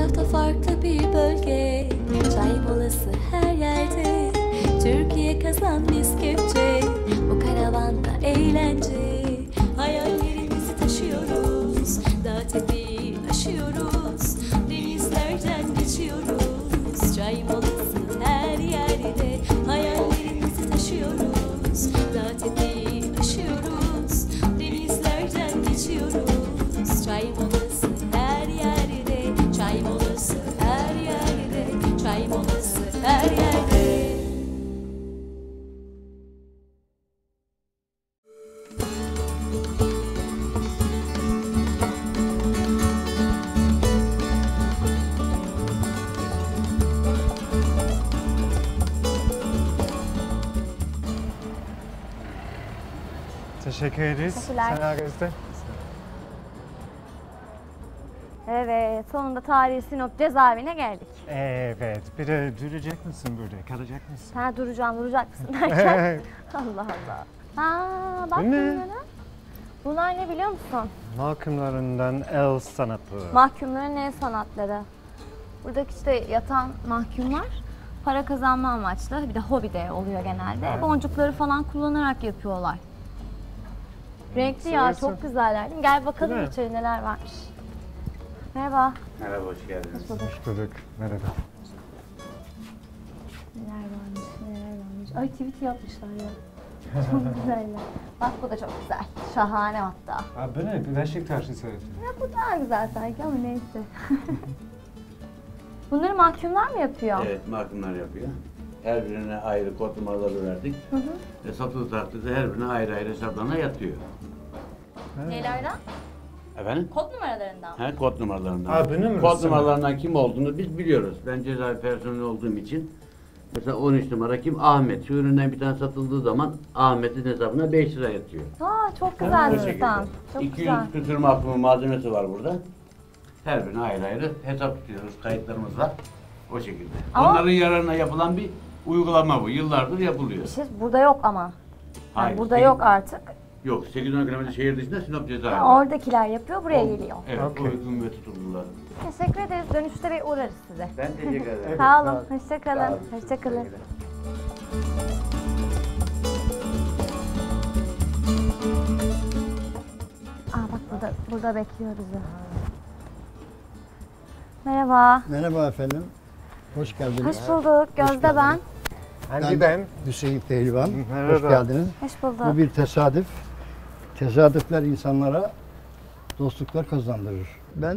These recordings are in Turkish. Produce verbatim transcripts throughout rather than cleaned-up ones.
tarafta farklı bir bölge. Çay molası her yerde. Türkiye kazan biz kepçe. Bu karavanda eğlence. Hayallerimizi taşıyoruz. Dağ tepeyi aşıyoruz. Denizlerden geçiyoruz. Çay molası her yerde. Hayallerimizi taşıyoruz. Dağ tepeyi aşıyoruz. Denizlerden geçiyoruz. Çay molası her yerde. Çay molası her yerde. Çay molası her yerde. Teşekkür ederiz. Teşekkürler. Sen Ağustos'ta. Evet, sonunda tarihi Sinop cezaevine geldik. Evet. Bir de duracak mısın burada? Kalacak mısın? Ha duracağım, duracak mısın derken. Allah Allah. Ha bak Bu ne? bunlara. Bunlar ne biliyor musun? Mahkumlarından el sanatı. Mahkumların el sanatları. Buradaki işte yatan mahkumlar para kazanma amaçlı, bir de hobi de oluyor genelde. Evet. Boncukları falan kullanarak yapıyorlar. Renkli ya, Seversin. çok güzeller değil mi? Gel bakalım Değil mi? içeri neler varmış. Merhaba. Merhaba, hoş geldiniz. Hoş bulduk. Hoş bulduk. Merhaba. Neler varmış, neler varmış. Ay tweet yapmışlar ya. Çok güzeller. Bak bu da çok güzel. Şahane hatta. Aa, bu ne? Bu Beşiktaş'ı söyledin. Ya bu daha güzel sanki ama neyse. Bunları mahkumlar mı yapıyor? Evet, mahkumlar yapıyor. Her birine ayrı kod numaraları verdik. Hı hı. Ve satılık takdirde her birine ayrı ayrı hesaplarına yatıyor. Nelerden? Efendim? Kod numaralarından. He, kod numaralarından. Aa, bu numarası Kod mı? numaralarından kim olduğunu biz biliyoruz. Ben cezaevi personeli olduğum için. Mesela on üç numara kim? Ahmet. Şu üründen bir tane satıldığı zaman Ahmet'in hesabına beş lira yatıyor. Aa çok Bu güzel şekilde. sistem. Çok iki yüz güzel. küsur mahkumun malzemesi var burada. Her birine ayrı ayrı hesap tutuyoruz. Kayıtlarımız var. O şekilde. Ama- Onların yararına yapılan bir uygulama bu. Yıllardır yapılıyor. Şey, burada yok ama. Yani Hayır, burada sekiz- yok artık. Yok, sekiz on kilometre şehir dışında Sinop cezaevi. Ha, oradakiler yapıyor, buraya geliyor. Evet, Okey. uygun ve tutumlular. Teşekkür ederiz. Dönüşte bir uğrarız size. Ben teşekkür ederim. Sağ sağ olun. olun. Hoşça Sağ kalın. olun. Hoşça kalın. Aa bak burada burada bekliyor bizi. Merhaba. Merhaba efendim. Hoş geldiniz. Hoş bulduk. Gözde ben. geldiniz. Hangi ben? Hüseyin Pehlivan. Merhaba. Hoş geldiniz. Hoş bulduk. Bu bir tesadüf. Tesadüfler insanlara dostluklar kazandırır. Ben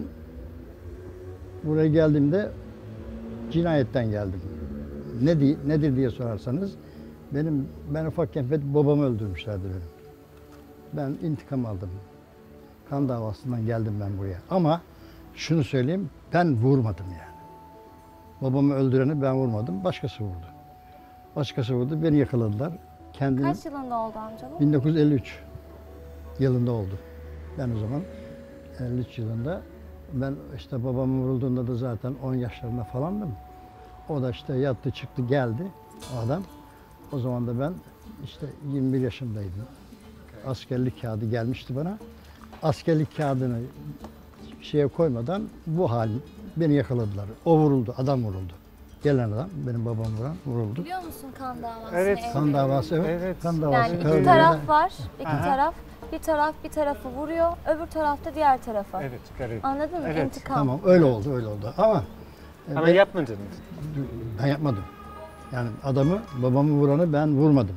buraya geldiğimde cinayetten geldim. Ne di nedir diye sorarsanız benim ben ufakken babamı öldürmüşlerdi benim. Ben intikam aldım. Kan davasından geldim ben buraya. Ama şunu söyleyeyim, ben vurmadım yani. Babamı öldüreni ben vurmadım, başkası vurdu. Başkası vurdu, beni yakaladılar. Kendini Kaç yılında oldu amcanım? bin dokuz yüz elli üç yılında oldu. Ben o zaman elli üç yılında, ben işte babamın vurulduğunda da zaten on yaşlarında falandım. O da işte yattı çıktı geldi adam. O zaman da ben işte yirmi bir yaşımdaydım. Askerlik kağıdı gelmişti bana. Askerlik kağıdını şeye koymadan bu hal beni yakaladılar. O vuruldu, adam vuruldu. Gelen adam, benim babam vuran vuruldu. Biliyor musun kan davası? Evet. Kan davası, evet. Evet. Kan davası. Yani iki Karadeniz- taraf var. İki Aha. taraf. Bir taraf bir tarafı vuruyor, öbür tarafta diğer tarafa. Evet, garip. Anladın mı? Evet. İntikam. Tamam, öyle oldu, öyle oldu. Ama e, Ama ben- yapmadın. Ben yapmadım. Yani adamı, babamı vuranı ben vurmadım.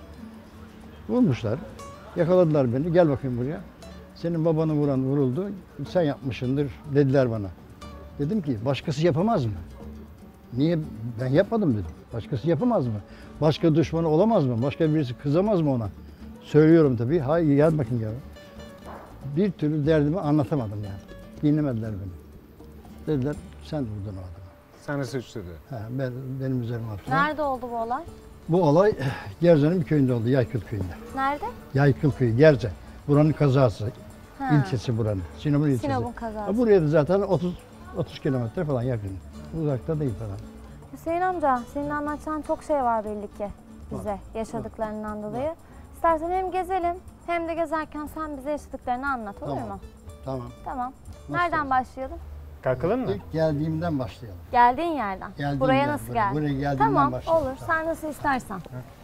Vurmuşlar. Yakaladılar beni. Gel bakayım buraya. Senin babanı vuran vuruldu. Sen yapmışsındır dediler bana. Dedim ki başkası yapamaz mı? Niye? Ben yapmadım dedim. Başkası yapamaz mı? Başka düşmanı olamaz mı? Başka birisi kızamaz mı ona? Söylüyorum tabii. Hayır gel bakayım ya. Bir türlü derdimi anlatamadım yani. Dinlemediler beni. Dediler sen vurdun o adamı. Sana suçladı. Ha, ben, benim üzerime attılar. Nerede oldu bu olay? Bu olay Gerze'nin bir köyünde oldu, Yaykıl köyünde. Nerede? Yaykıl köyü, Gerze. Buranın kazası, Ha. ilçesi buranın. Sinop'un ilçesi. Sinop'un kazası. Ha, buraya da zaten otuz otuz kilometre falan yakın. Uzakta değil falan. Hüseyin amca, senin anlatacağın çok şey var belli ki bize yaşadıklarından dolayı. İstersen hem gezelim hem de gezerken sen bize yaşadıklarını anlat, olur Tamam. mu? Tamam. Tamam. Nasıl? Nereden başlayalım? Kalkalım mı? İlk geldiğimden başlayalım. Geldiğin yerden. Geldiğimden, Buraya nasıl buraya- geldin? buraya geldiğimden Tamam başlayalım. olur. Sen nasıl istersen.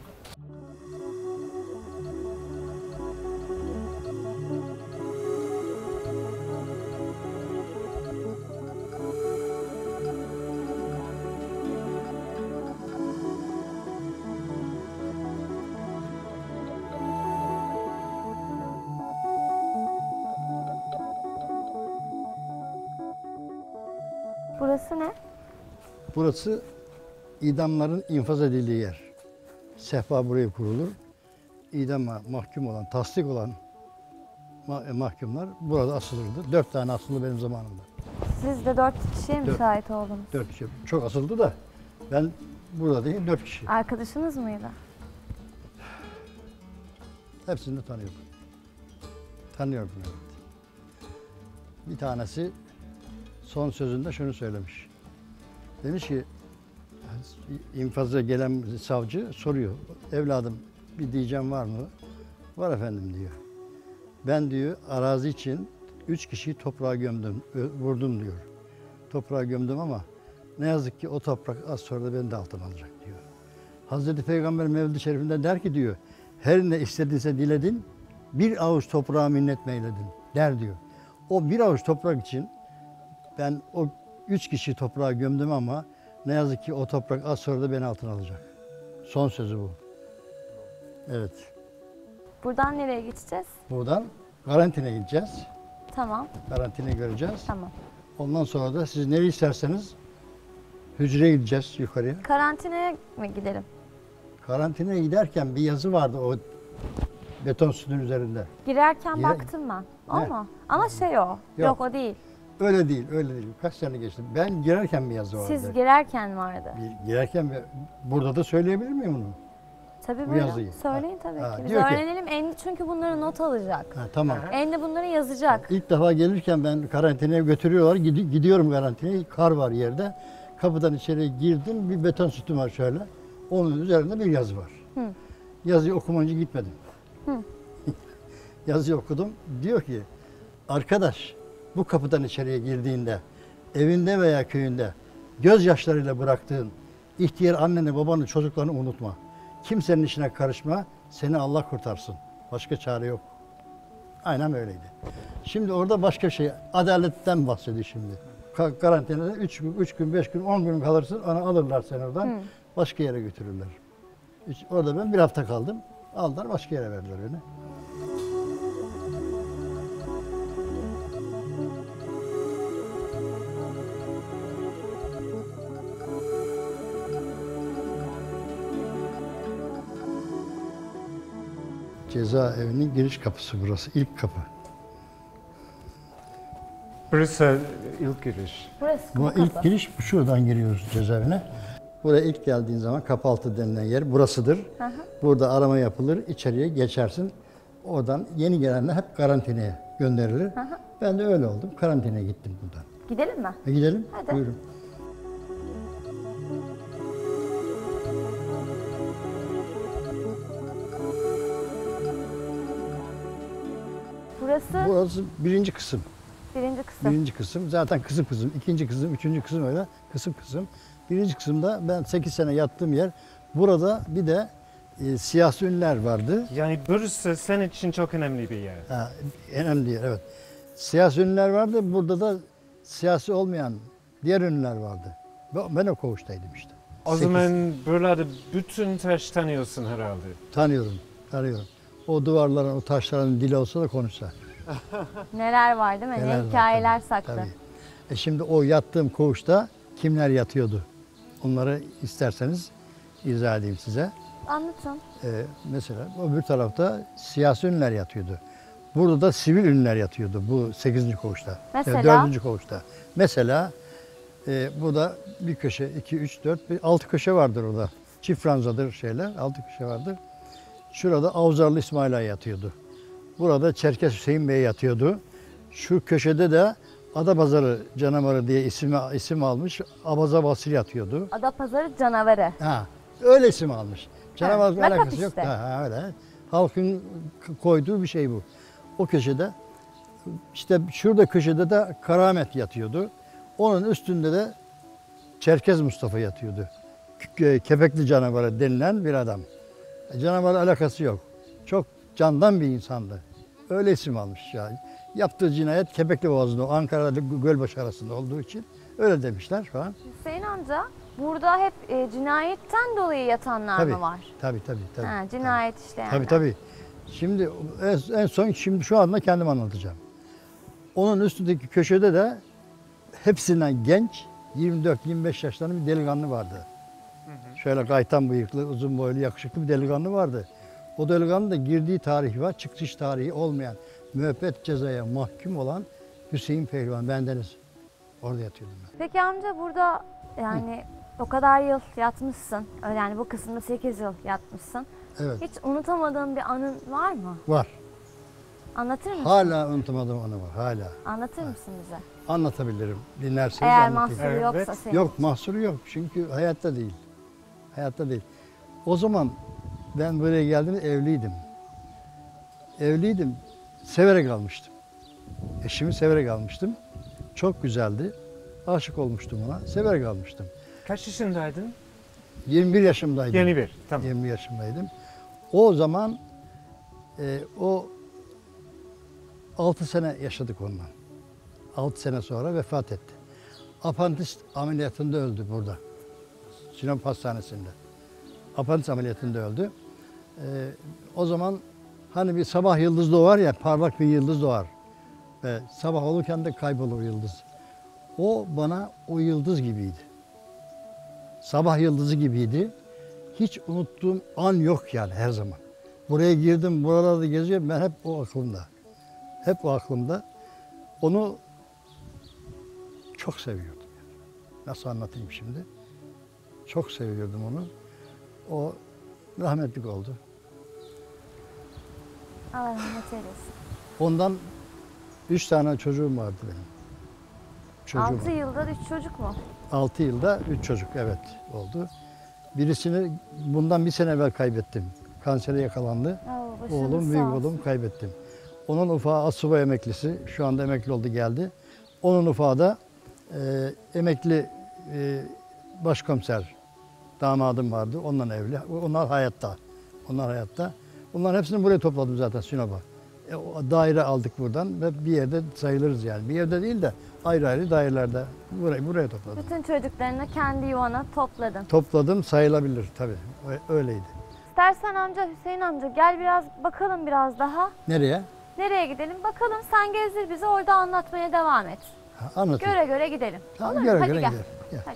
Burası ne? Burası idamların infaz edildiği yer. Sehpa buraya kurulur. İdama mahkum olan, tasdik olan ma- mahkumlar burada asılırdı. Dört tane asıldı benim zamanımda. Siz de dört kişiye mi Dört. şahit oldunuz? Dört kişi. Çok asıldı da ben burada değil, dört kişi. Arkadaşınız mıydı? Hepsini de tanıyordum. Tanıyordum evet. Bir tanesi son sözünde şunu söylemiş. Demiş ki infaza gelen savcı soruyor. Evladım bir diyeceğim var mı? Var efendim diyor. Ben diyor arazi için üç kişiyi toprağa gömdüm, ö- vurdum diyor. Toprağa gömdüm ama ne yazık ki o toprak az sonra da beni de altına alacak diyor. Hazreti Peygamber Mevlid-i Şerif'inde der ki diyor, her ne istedinse diledin, bir avuç toprağa minnet meyledin der diyor. O bir avuç toprak için ben o üç kişi toprağa gömdüm ama ne yazık ki o toprak az sonra da beni altına alacak. Son sözü bu. Evet. Buradan nereye geçeceğiz? Buradan karantinaya gideceğiz. Tamam, Karantinayı göreceğiz. tamam. Ondan sonra da siz nereye isterseniz hücreye gideceğiz yukarıya. Karantinaya mı gidelim? Karantinaya giderken bir yazı vardı o beton sütun üzerinde. Girerken Gire- baktım ben. O Ne? mu? Ama şey o. Yok, Yok. o değil. Öyle değil, öyle değil. Kaç sene geçti. Ben girerken bir yazı vardı. Siz girerken vardı. Bir- girerken bir- burada da söyleyebilir miyim onu? Tabii Bu buyurun. yazıyı. Söyleyin tabii Ha, ki. Biz diyor ki- öğrenelim. Endi çünkü bunları not alacak. Ha, tamam. Endi bunları yazacak. İlk defa gelirken ben karantinaya götürüyorlar. Gidi- Gidiyorum karantinaya. Kar var yerde. Kapıdan içeri girdim. Bir beton sütun var şöyle. Onun üzerinde bir yazı var. Hı. Yazıyı okumayınca gitmedim. Hı. Yazıyı okudum. Diyor ki arkadaş bu kapıdan içeriye girdiğinde evinde veya köyünde gözyaşlarıyla bıraktığın ihtiyar anneni, babanı, çocuklarını unutma. Kimsenin işine karışma. Seni Allah kurtarsın. Başka çare yok. Aynen öyleydi. Şimdi orada başka şey, adaletten bahsediyor şimdi. Ka- Karantinada üç gün, üç gün, beş gün, on gün kalırsın, onu alırlar seni oradan, Hı. başka yere götürürler. Hiç- Orada ben bir hafta kaldım, aldılar başka yere verdiler beni. Cezaevinin giriş kapısı burası, ilk kapı. Burası ilk giriş. Burası Bu bu ilk kapı. giriş, şuradan giriyoruz cezaevine. Buraya ilk geldiğin zaman kapı altı denilen yer burasıdır. Hı hı. Burada arama yapılır, içeriye geçersin. Oradan yeni gelenler hep karantinaya gönderilir. Hı hı. Ben de öyle oldum, karantinaya gittim buradan. Gidelim mi? E gidelim, Hadi. buyurun. Burası Burası birinci kısım. birinci kısım. Birinci kısım zaten kısım kısım, ikinci kısım, üçüncü kısım öyle kısım kısım. Birinci kısımda ben sekiz sene yattığım yer. Burada bir de e, siyasi ünlüler vardı. Yani burası senin için çok önemli bir yer. Ha, önemli yer, evet. Siyasi ünlüler vardı. Burada da siyasi olmayan diğer ünlüler vardı. Ben ben o koğuştaydım işte. O Sekiz- zaman buralarda bütün taş tanıyorsun herhalde. Tanıyorum, tanıyorum. O duvarların, o taşların dili olsa da konuşsa. Neler var değil mi? Neler ne var, hikayeler tabii, saklı. tabii. E şimdi o yattığım koğuşta kimler yatıyordu? Onları isterseniz izah edeyim size. Anlatın. Ee, mesela öbür tarafta siyasi ünlüler yatıyordu. Burada da sivil ünlüler yatıyordu bu sekizinci koğuşta. Mesela? Yani dördüncü koğuşta. Mesela e, bu da bir köşe, iki, üç, dört, bir, altı köşe vardır orada. Çift ranzadır şeyler, altı köşe vardır. Şurada Avzarlı İsmail Ağa yatıyordu. Burada Çerkes Hüseyin Bey yatıyordu. Şu köşede de Adapazarı Canavarı diye isim, isim almış Abaza Basri yatıyordu. Adapazarı canavarı. Ha, öyle isim almış. Canavarla lakap alakası yok işte. da ha, öyle. Halkın k- koyduğu bir şey bu. O köşede işte şurada köşede de Karamet yatıyordu. Onun üstünde de Çerkez Mustafa yatıyordu. K- Kepekli canavarı denilen bir adam. E, Canavarla alakası yok. Çok candan bir insandı. Öyle isim almış yani. Yaptığı cinayet Kepekli Boğazı'nda, Ankara'da Gölbaşı arasında olduğu için öyle demişler falan. Hüseyin amca burada hep e, cinayetten dolayı yatanlar Tabii, mı var? tabii, tabii. tabii Ha, cinayet işleyenler. Tabii tabii. Şimdi en, en son şimdi şu anda kendim anlatacağım. Onun üstündeki köşede de hepsinden genç yirmi dört yirmi beş yaşlarında bir delikanlı vardı. Şöyle kaytan bıyıklı, uzun boylu, yakışıklı bir delikanlı vardı. O delikanlı da girdiği tarihi var, çıkış tarihi olmayan, müebbet cezaya mahkum olan Hüseyin Pehlivan, bendeniz. Orada yatıyordum ben. Peki amca burada yani o kadar yıl yatmışsın. Yani bu kısımda sekiz yıl yatmışsın. Evet, Hiç unutamadığın bir anın var mı? var. Anlatır mısın? Hala unutamadığım anı var, hala. Anlatır mısın bize? Anlatabilirim, dinlerseniz Eğer anlatayım. mahsuru Evet. yoksa senin. Yok, mahsuru yok çünkü hayatta değil. Hayatta değil. O zaman ben buraya geldiğimde evliydim. Evliydim, severek almıştım. Eşimi severek almıştım. Çok güzeldi. Aşık olmuştum ona, severek almıştım. Kaç yaşındaydın? yirmi bir yaşımdaydım. Yeni bir. Tamam. yirmi yaşımdaydım. O zaman e, o altı sene yaşadık onunla. altı sene sonra vefat etti. Apandisit ameliyatında öldü burada. Sinop Hastanesi'nde. Apandisit ameliyatında öldü. E, o zaman hani bir sabah yıldız doğar ya, parlak bir yıldız doğar. Ve sabah olurken de kaybolur yıldız. O bana o yıldız gibiydi. Sabah yıldızı gibiydi. Hiç unuttuğum an yok yani her zaman. Buraya girdim, buralarda geziyorum, ben hep o aklımda. Hep o aklımda. Onu çok seviyordum. Yani. Nasıl anlatayım şimdi? Çok seviyordum onu. O rahmetlik oldu. Allah rahmet eylesin. Ondan üç tane çocuğum vardı benim. Çocuğum. Altı yılda üç çocuk mu? Altı yılda üç çocuk, evet, oldu. Birisini bundan bir sene evvel kaybettim. Kansere yakalandı. Oo, başınız Oğlum, sağ büyük olsun. oğlum kaybettim. Onun ufağı asubay emeklisi. Şu anda emekli oldu, geldi. Onun ufağı da e, emekli e, başkomiser damadım vardı. Onunla evli. Onlar hayatta. Onlar hayatta. Bunların hepsini buraya topladım zaten Sinop'a. E, o daire aldık buradan ve bir yerde sayılırız yani. Bir yerde değil de ayrı ayrı dairelerde buraya, buraya topladım. Bütün çocuklarını kendi yuvana topladın. Topladım, sayılabilir tabii. Ö- Öyleydi. İstersen amca Hüseyin amca gel biraz bakalım biraz daha. Nereye? Nereye gidelim? Bakalım sen gezdir bizi orada anlatmaya devam et. Ha, anlatayım. Göre göre gidelim. Tamam, Olur mu? göre Hadi göre gel. gidelim. Gel. Hadi.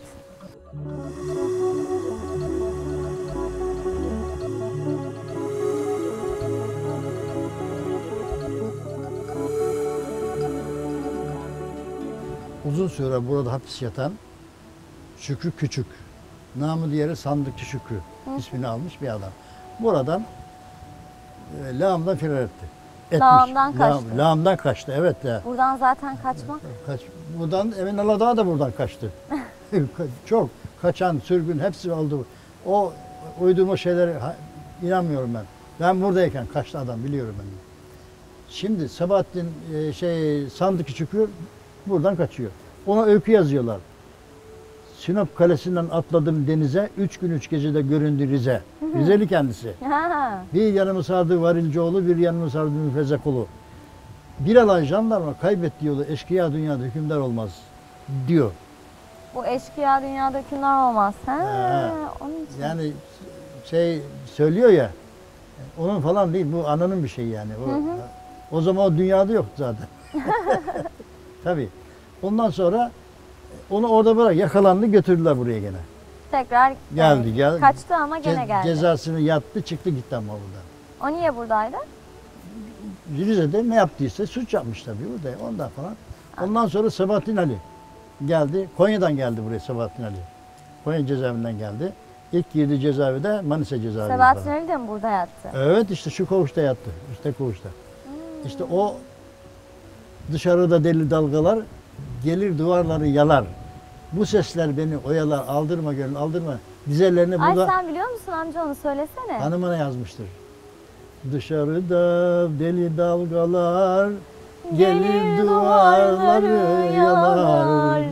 Uzun süre burada hapis yatan Şükrü Küçük, namı diğeri Sandıkçı Şükrü ismini almış bir adam. Buradan e, lağımdan firar etti. Etmiş. Lağımdan kaçtı. Lağım- lağımdan kaçtı, evet ya. Buradan zaten kaçmak. Kaç, buradan Emin Aladağ da buradan kaçtı. Çok kaçan, sürgün hepsi oldu. O uydurma şeylere ha- inanmıyorum ben. Ben buradayken kaçtı adam, biliyorum ben. Şimdi Sabahattin e, şey Sandıkçı Şükrü buradan kaçıyor. Ona öykü yazıyorlar. Sinop Kalesi'nden atladım denize, üç gün üç gecede göründü Rize. Rizeli kendisi. Ha. Bir yanımı sardı Varilcioğlu, bir yanımı sardı Müfezekulu. Bir alan jandarma kaybetti yolu, eşkıya dünyada hükümdar olmaz diyor. Bu eşkıya dünyada hükümdar olmaz. Ha. Ha. Onun için. Yani şey söylüyor ya, onun falan değil, bu ananın bir şeyi yani. O, o zaman o dünyada yoktu zaten. Tabii. Ondan sonra onu orada bırak, yakalandı, götürdüler buraya gene. Tekrar Geldi, yani geldi. kaçtı ama gene Ce- geldi. Cezasını yattı, çıktı gitti ama buradan. O niye buradaydı? Rize'de ne yaptıysa suç yapmış tabii burada, ondan falan. Ondan sonra Sabahattin Ali geldi. Konya'dan geldi buraya Sabahattin Ali. Konya cezaevinden geldi. İlk girdiği cezaevi de Manisa cezaevi. Sebahattin Ali de mi burada yattı? Evet, işte şu koğuşta yattı. Üstte koğuşta. İşte o dışarıda deli dalgalar gelir duvarları yalar. Bu sesler beni oyalar, aldırma gönül, aldırma. Dizelerine Ay burada sen biliyor musun amca onu söylesene. hanımına yazmıştır. Dışarıda deli dalgalar gelir duvarları yalar.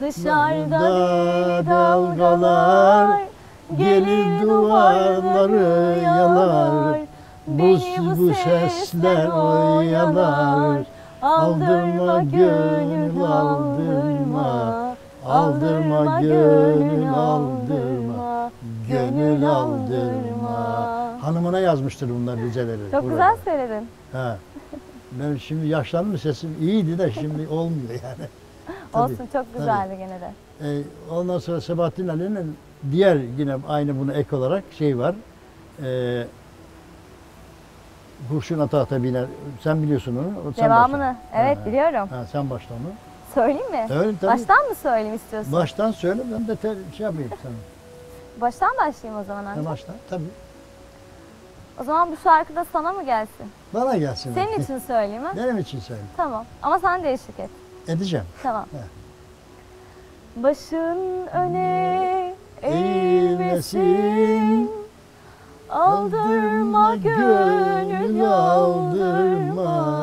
Dışarıda deli dalgalar gelir duvarları yalar. Beni bu sesler oyalar. Aldırma gönül aldırma. Aldırma gönül aldırma. Gönül aldırma. Hanımına yazmıştır bunlar dizeleri. Çok burada. güzel söyledin. Ha. Ben şimdi yaşlanmış, sesim iyiydi de şimdi olmuyor yani. Tabii, Olsun, çok güzeldi gene de. Ee, ondan sonra Sebahattin Ali'nin diğer yine aynı buna ek olarak şey var. Ee, Kurşun ata ata biner. Sen biliyorsun onu. Sen Devamını, başla. evet Ha, biliyorum. Ha, sen başla onu. Söyleyeyim mi? Evet, tabii. Baştan mı söyleyeyim istiyorsun? Baştan söyle, ben de te, şey yapayım sana. Baştan başlayayım o zaman Ha, amca. başla, tabii. O zaman bu şarkı da sana mı gelsin? Bana gelsin. Senin için söyleyeyim ha? Benim için söyle. Tamam. Ama sen de eşlik et. Edeceğim. Tamam. He. Başın öne Eğilmesin, eğilmesin. Aldırma gönül aldırma.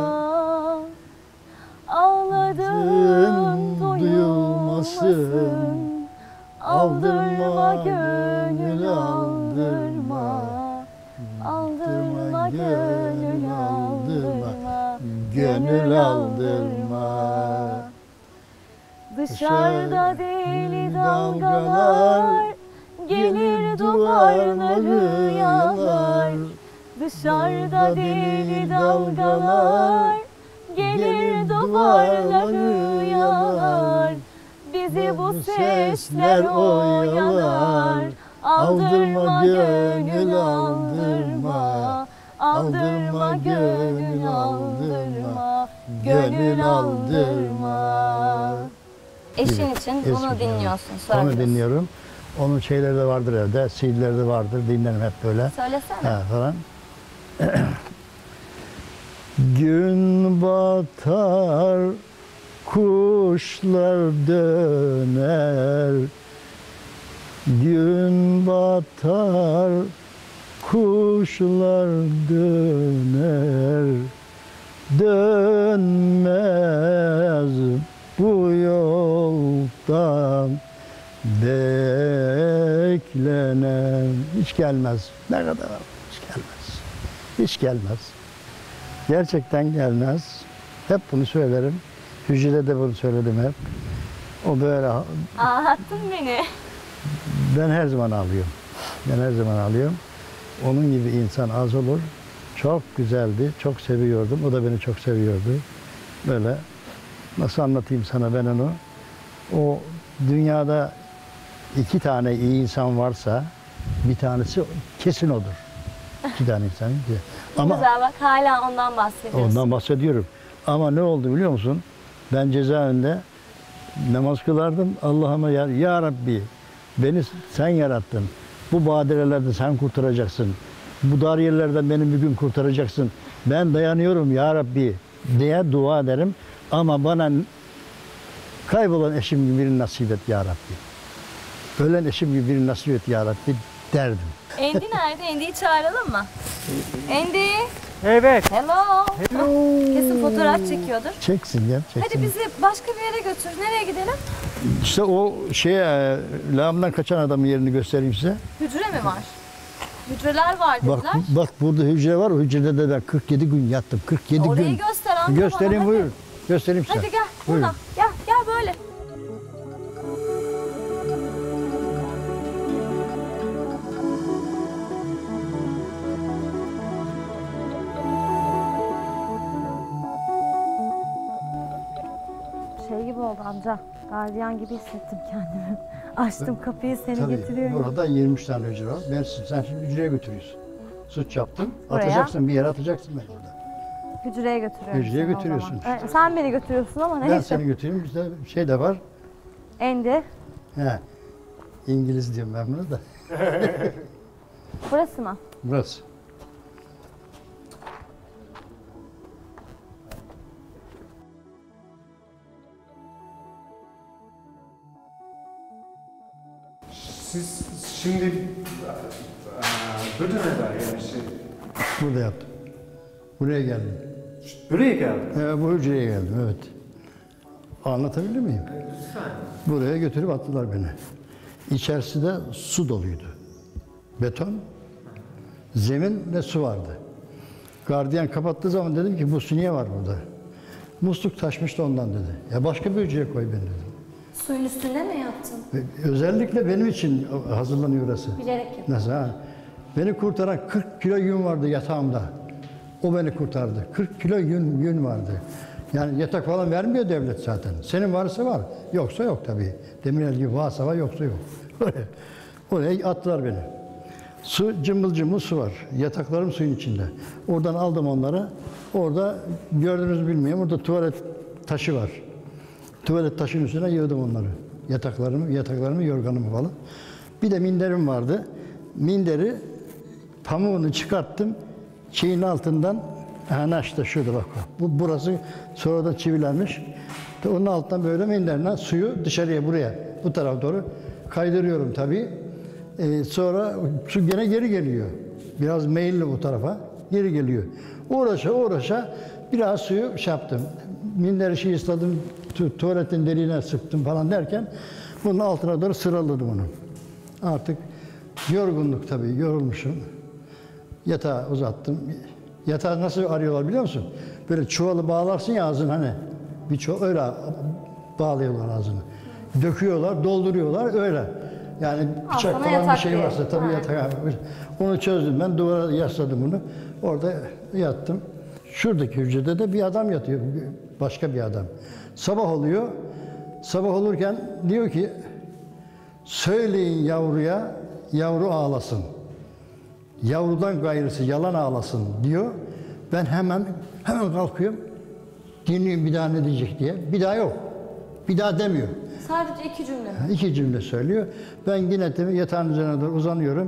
Ağladın duyulmasın. Aldırma gönül aldırma. Aldırma gönül aldırma. Gönül aldırma. Dışarıda deli dalgalar gelir duvarları yalar. Dışarıda deli dalgalar gelir duvarları yalar. Bizi bu sesler oyalar. Aldırma gönül aldırma. Aldırma gönül aldırma. Gönül aldırma. Eşin için bunu Eski, dinliyorsun, Onu sorabiliyorsun. dinliyorum. Onun şeyleri de vardır evde, C D'leri de vardır, dinlerim hep böyle. Söylesene. Ha, falan. Gün batar, kuşlar döner. Gün batar, kuşlar döner. Dönmez bu yoldan beklenen. Hiç gelmez. Ne kadar var? Hiç gelmez. Hiç gelmez. Gerçekten gelmez. Hep bunu söylerim. Hücrede de bunu söyledim hep. O böyle, Ağlattın beni. ben her zaman alıyorum. Ben her zaman alıyorum. Onun gibi insan az olur. Çok güzeldi, çok seviyordum. O da beni çok seviyordu. Böyle, nasıl anlatayım sana ben onu? O dünyada iki tane iyi insan varsa bir tanesi kesin odur. İki tane insan. Ama Güzel bak, hala ondan bahsediyorsun. ondan bahsediyorum. Ama ne oldu biliyor musun? Ben cezaevinde namaz kılardım. Allah'ıma ya, ya Rabbi beni sen yarattın. Bu badirelerden sen kurtaracaksın. Bu dar yerlerden beni bir gün kurtaracaksın. Ben dayanıyorum ya Rabbi diye dua ederim. Ama bana kaybolan eşim gibi birini nasip et ya Rabbi. Ölen eşim gibi birini nasip et ya Rabbi derdim. Endi nerede? Endi'yi çağıralım mı? Endi, Evet. hello. Hello. Kesin fotoğraf çekiyordur. Çeksin ya, çeksin. Hadi bizi başka bir yere götür. Nereye gidelim? İşte o şey e, lağımdan kaçan adamın yerini göstereyim size. Hücre mi var? Hücreler var dediler. Bak bak burada hücre var. O hücrede de ben kırk yedi gün yattım. kırk yedi Orayı gün. göster amca Göstereyim bana, buyurun. Göstereyim size. Hadi gel Buyurun. buradan. Gel gel böyle. Şey gibi oldu amca. Gardiyan gibi hissettim kendimi. Açtım kapıyı, seni Tabii getiriyorum. burada yirmi üç tane hücre var. Ben, sen şimdi hücreye götürüyorsun. Suç yaptın. Buraya. Atacaksın bir yere atacaksın beni burada. Hücreye götürüyorum. Hücreye seni o götürüyorsun zaman. Evet, sen beni götürüyorsun ama neyse. Ben seni götüreyim. Bizde şey de var. Endi. He. İngiliz diyorum ben bunu da. Burası mı? Burası. Siz şimdi eee, burada ne var yani şey? Burada yaptım. Buraya geldim. Buraya geldin. He, bu hücreye geldim evet. Anlatabilir miyim? Buraya götürüp attılar beni. İçerisi de su doluydu. Beton, zemin ve su vardı. Gardiyan kapattığı zaman dedim ki bu su niye var burada? Musluk taşmıştı ondan dedi. Ya başka bir hücreye koy beni dedim. Suyun üstünde mi yaptın? Ve özellikle benim için hazırlanıyor orası. Bilerek yaptın. Nasıl ha? Beni kurtaran kırk kilo yün vardı yatağımda. O beni kurtardı. kırk kilo yün, yün vardı. Yani yatak falan vermiyor devlet zaten. Senin varsa var, yoksa yok tabii. Demirel gibi varsa var, yoksa yok. Oraya, oraya attılar beni. Su, cımbıl cımbıl su var. Yataklarım suyun içinde. Oradan aldım onları. Orada gördünüz bilmiyorum, orada tuvalet taşı var. Tuvalet taşının üstüne yığdım onları. Yataklarımı, yataklarımı, yorganımı falan. Bir de minderim vardı. Minderi pamuğunu çıkarttım. Çiğin altından, ha işte şurada bak. Bu burası sonra da çivilenmiş. Onun altından böyle minderle suyu dışarıya buraya, bu tarafa doğru kaydırıyorum tabii. Ee, sonra su gene geri geliyor. Biraz meyilli bu tarafa. Geri geliyor. Uğraşa uğraşa biraz suyu şey yaptım. Minderi şey ısladım, tu tuvaletin deliğine sıktım falan derken bunun altına doğru sıraladım onu. Artık yorgunluk tabii, yorulmuşum. Yatağa uzattım. Yatağı nasıl arıyorlar biliyor musun? Böyle çuvalı bağlarsın ya ağzını hani. Bir çuval öyle bağlıyorlar ağzını. Döküyorlar, dolduruyorlar öyle. Yani bıçak Altına falan bir şey diye. varsa tabii yatak. Onu çözdüm ben, duvara yasladım bunu. Orada yattım. Şuradaki hücrede de bir adam yatıyor. Başka bir adam. Sabah oluyor. Sabah olurken diyor ki söyleyin yavruya, yavru ağlasın. Yavrudan gayrısı yalan ağlasın diyor. Ben hemen hemen kalkıyorum. Dinliyorum bir daha ne diyecek diye. Bir daha yok. Bir daha demiyor. Sadece iki cümle mi? İki cümle söylüyor. Ben yine tabii yatağın üzerine doğru uzanıyorum.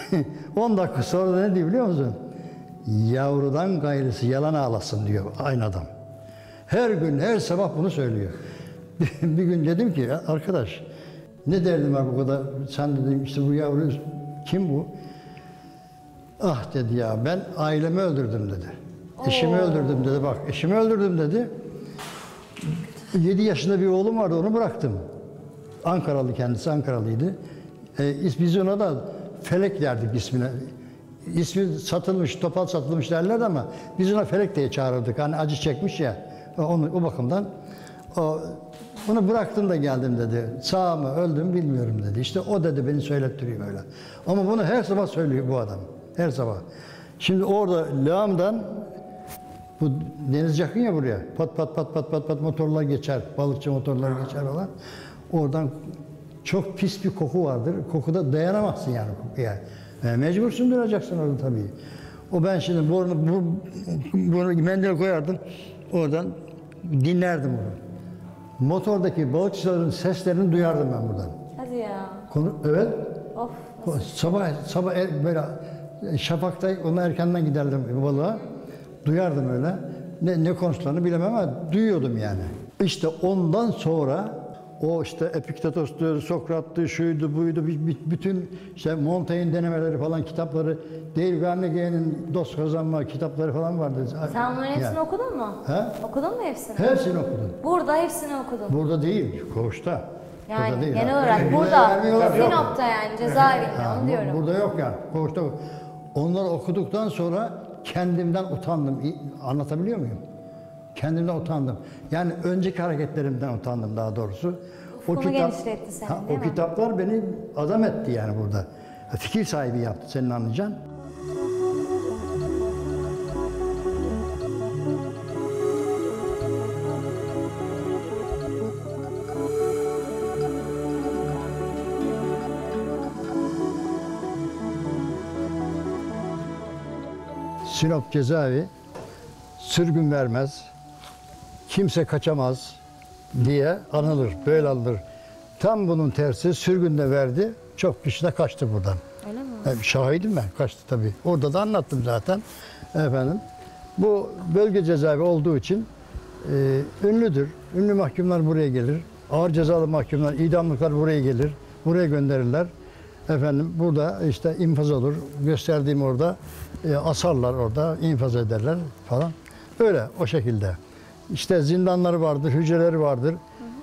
on dakika sonra da ne diyor biliyor musun? Yavrudan gayrısı yalan ağlasın diyor aynı adam. Her gün, her sabah bunu söylüyor. Bir gün dedim ki arkadaş ne derdim var bu kadar? Sen dedim işte bu yavru kim bu? Ah dedi ya ben ailemi öldürdüm dedi. Eşimi öldürdüm dedi bak eşimi öldürdüm dedi. yedi yaşında bir oğlum vardı onu bıraktım. Ankaralı kendisi Ankaralıydı. Ee, biz ona da Felek derdik ismine. İsmi satılmış, topal satılmış derler ama biz ona Felek diye çağırırdık. Hani acı çekmiş ya. Onu, o bakımdan o, onu bıraktım da geldim dedi. Sağ mı öldüm bilmiyorum dedi. İşte o dedi beni söylettiriyor böyle. Ama bunu her sabah söylüyor bu adam. Her sabah. Şimdi orada lağımdan bu deniz yakın ya buraya. Pat pat pat pat pat pat motorlar geçer. Balıkçı motorlar geçer falan. Oradan çok pis bir koku vardır. Kokuda dayanamazsın yani kokuya. Yani mecbursun duracaksın orada tabii. O ben şimdi burnu, bu, bunu mendil koyardım. Oradan dinlerdim onu. Motordaki balıkçıların seslerini duyardım ben buradan. Hadi ya. Konu, evet. Of. Sabah sabah er, böyle şafakta ona erkenden giderdim balığa. Duyardım öyle. Ne, ne konuştuklarını bilemem ama duyuyordum yani. İşte ondan sonra o işte Epiktetos'tu, Sokrat'tı, şuydu, buydu, bütün işte Montaigne denemeleri falan kitapları, Dale Carnegie'nin dost kazanma kitapları falan vardı. Sen onların hepsini yani. okudun mu? He? Okudun mu hepsini? Hepsini okudum. Burada hepsini okudun. Burada değil, koğuşta. Yani burada değil, genel ha. olarak Burada burada, vermiyorlar, yok. Sinop'ta yani cezaevinde Ha, onu diyorum. Burada yok yani, koğuşta. Onları okuduktan sonra kendimden utandım. Anlatabiliyor muyum? Kendimden utandım. Yani önceki hareketlerimden utandım daha doğrusu. Ufkunu genişletti senin, ha, değil o mi? kitaplar beni adam etti yani burada. Fikir sahibi yaptı senin anlayacağın. Sinop cezaevi sürgün vermez, kimse kaçamaz diye anılır, böyle anılır. Tam bunun tersi sürgün de verdi, çok kişi de kaçtı buradan. Öyle mi? Yani şahidim ben, kaçtı tabii. Orada da anlattım zaten efendim. Bu bölge cezaevi olduğu için e, ünlüdür. Ünlü mahkumlar buraya gelir. Ağır cezalı mahkumlar, idamlıklar buraya gelir. Buraya gönderirler. Efendim burada işte infaz olur. Gösterdiğim orada e, asarlar orada, infaz ederler falan. Öyle o şekilde. İşte zindanları vardır, hücreleri vardır.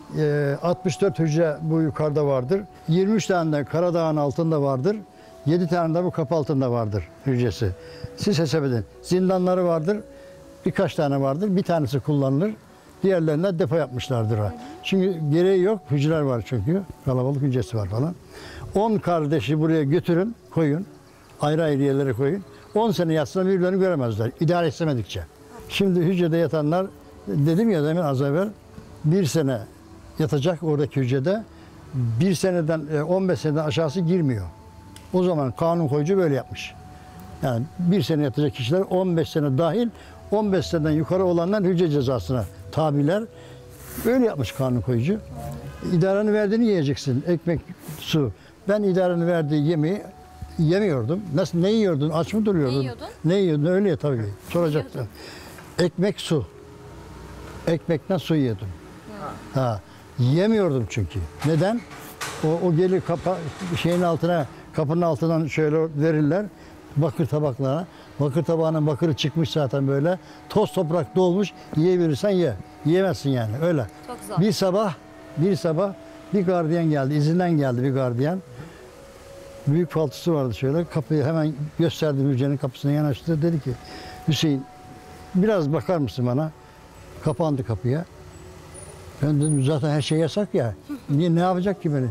e, altmış dört hücre bu yukarıda vardır. yirmi üç tane de Karadağ'ın altında vardır. yedi tane de bu kapı altında vardır hücresi. Siz hesap edin. Zindanları vardır. Birkaç tane vardır. Bir tanesi kullanılır. Diğerlerine depo yapmışlardır. Ha. Çünkü gereği yok. Hücreler var çünkü. Kalabalık hücresi var falan. on kardeşi buraya götürün, koyun. Ayrı ayrı yerlere koyun. on sene yatsınlar birbirlerini göremezler. İdare istemedikçe. Şimdi hücrede yatanlar, dedim ya demin az evvel, bir sene yatacak oradaki hücrede. Bir seneden, on beş seneden aşağısı girmiyor. O zaman kanun koyucu böyle yapmış. Yani bir sene yatacak kişiler on beş sene dahil, on beş seneden yukarı olanlar hücre cezasına tabiler. Böyle yapmış kanun koyucu. İdarenin verdiğini yiyeceksin. Ekmek, su. Ben idarenin verdiği yemeği yemiyordum. Nasıl, ne yiyordun? Aç mı duruyordun? Ne yiyordun? Ne yiyordun? Öyle ya tabii. Soracaktın. Ekmek, su. Ekmekten su yiyordum. Ha. Yemiyordum çünkü. Neden? O, o gelir kapa, şeyin altına, kapının altından şöyle verirler. Bakır tabaklara. Bakır tabağının bakırı çıkmış zaten böyle. Toz toprak dolmuş. Yiyebilirsen ye. Yiyemezsin yani öyle. Çok zor. Bir sabah, bir sabah bir gardiyan geldi. İzinden geldi bir gardiyan. Büyük paltosu vardı şöyle. Kapıyı hemen gösterdi, hücrenin kapısına yanaştı. Dedi ki, Hüseyin biraz bakar mısın bana? Kapandı kapıya. Ben dedim zaten her şey yasak ya. Niye, ne yapacak ki beni?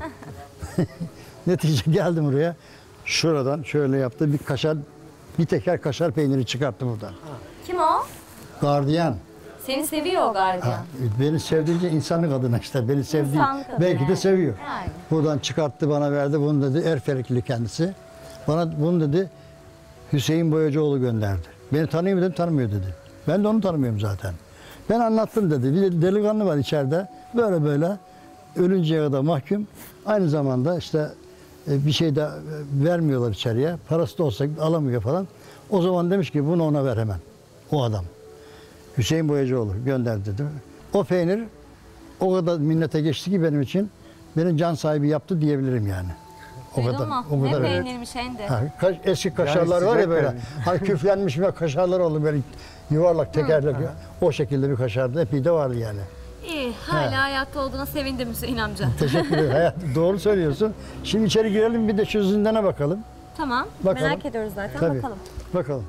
Netice geldim buraya. Şuradan şöyle yaptı. Bir kaşar, bir teker kaşar peyniri çıkarttı buradan. Kim o? Gardiyan. Seni seviyor o gardiyan. Ha, beni sevdiğince insanlık adına işte. Beni sevdiği, İnsanlık adına belki de yani. seviyor. Yani. Buradan çıkarttı bana verdi. Bunu dedi Erfelekli kendisi. Bana bunu dedi Hüseyin Boyacıoğlu gönderdi. Beni tanıyor mu dedim, tanımıyor dedi. Ben de onu tanımıyorum zaten. Ben anlattım dedi. Bir de delikanlı var içeride. Böyle böyle ölünceye kadar mahkum. Aynı zamanda işte bir şey de vermiyorlar içeriye. Parası da olsa alamıyor falan. O zaman demiş ki bunu ona ver hemen. O adam. Hüseyin Boyacıoğlu gönderdi dedi. O peynir o kadar minnete geçti ki benim için. Benim can sahibi yaptı diyebilirim yani. O Duydun kadar. mu? O Ne kadar. peynirmiş hem de. Ha, kaş, eski kaşarlar var ya sıcak böyle. peynir. Hani küflenmiş ve kaşarlar oldu böyle yuvarlak tekerlek. O şekilde bir kaşardı. Epey de vardı yani. İyi, hala hayatta olduğuna sevindim Hüseyin amca. Teşekkür ederim. Hayat, doğru söylüyorsun. Şimdi içeri girelim bir de şu zindana bakalım. Tamam, Bakalım. merak ediyoruz zaten. Tabii. Bakalım. Bakalım.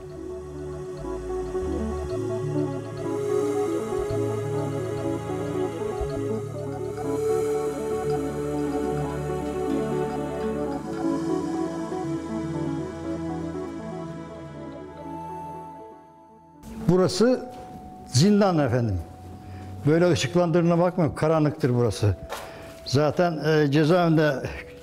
Burası zindan efendim. Böyle ışıklandırdığına bakmayın, karanlıktır burası. Zaten e, cezaevinde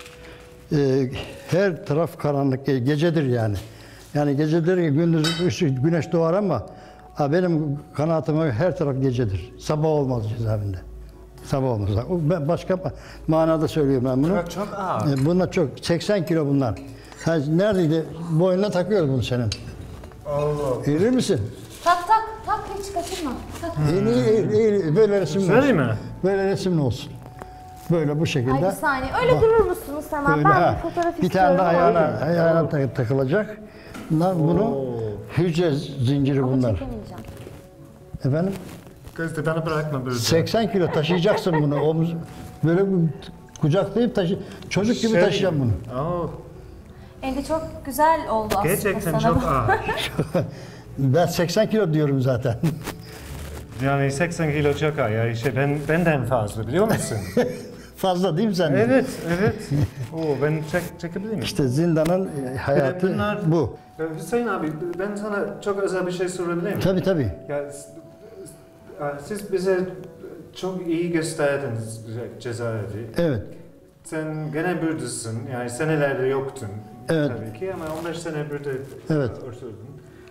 e, her taraf karanlık, e, gecedir yani. Yani gecedir, gündüz ışık, güneş doğar ama ha, benim kanaatime her taraf gecedir. Sabah olmaz cezaevinde. Sabah olmaz. O, ben başka manada söylüyorum ben bunu. Evet, çok ağır. E, bunlar çok, seksen kilo bunlar. Ha, neredeydi? Boynuna takıyoruz bunu senin. Allah. Eğilir misin? Tak tak, tak hiç kaçırma. Tak. İyi, iyi, iyi. Böyle resim olsun. Söyleyeyim mi? Böyle resimli olsun. Böyle bu şekilde. Ay bir saniye, öyle Bak, durur musunuz hemen? böyle, Ben ha. bir fotoğraf Bir tane de istiyorum ama- ayağına, ayağına tak- takılacak. Bunlar bunu hücre zinciri Ama bunlar. çekemeyeceğim. Efendim? Kız bana bırakma böyle. seksen kilo taşıyacaksın bunu. Omuz böyle bu- kucaklayıp taşı. Çocuk gibi Şey- taşıyacağım bunu. Oh, Elde çok güzel oldu aslında gerçekten sana çok bu. ağır. Ben seksen kilo diyorum zaten. Yani seksen kilo çok ağır. Yani şey, ben, benden fazla biliyor musun? Fazla değil mi sen? Evet, evet. Oo, ben çek, çekebilir miyim? İşte zindanın hayatı Bunlar- bu. Ya Hüseyin abi, ben sana çok özel bir şey sorabilir miyim? Tabii tabii. Ya, s- s- siz bize çok iyi gösterdiniz cezaevi. Evet. Sen gene buradasın, yani senelerde yoktun Evet. tabii ki ama on beş sene burada Evet. oturdun.